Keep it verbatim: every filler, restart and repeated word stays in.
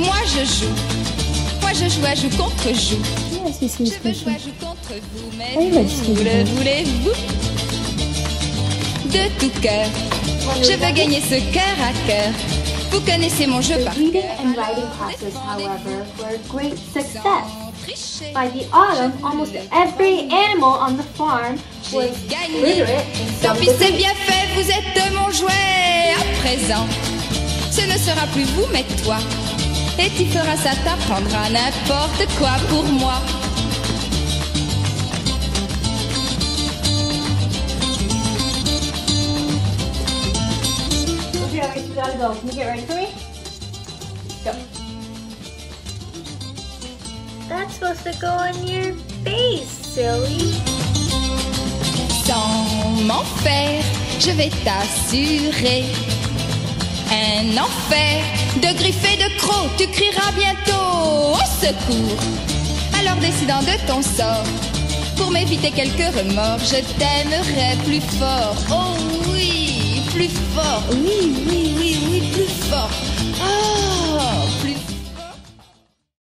Moi je joue, moi je joue à joue contre joue. Yes, you see Je this veux jouer question. à joue contre vous, mais Oui, mais c'est vous bien. le voulez-vous? De tout cœur, je veux gagner ce cœur à cœur. Vous connaissez mon jeu The par reading cœur. and writing Alors, classes, défendez-vous however, were a great success. sans tricher. By the autumn, almost every animal on the farm was J'ai gagné. literate in Tant some pis, c'est degree. bien fait, vous êtes mon jouet. À présent, ce ne sera plus vous, mais toi. Et tu feras ça, t'apprendras n'importe quoi pour moi. Okay, alright, you gotta go. Can you get ready for me? Go. That's supposed to go on your face, silly. Sans m'en faire, je vais t'assurer un enfer de griffes et de crocs. Tu crieras bientôt au secours. Alors décidant de ton sort, pour m'éviter quelques remords, je t'aimerai plus fort. Oh oui, plus fort. Oui, oui, oui, oui, plus fort. Oh.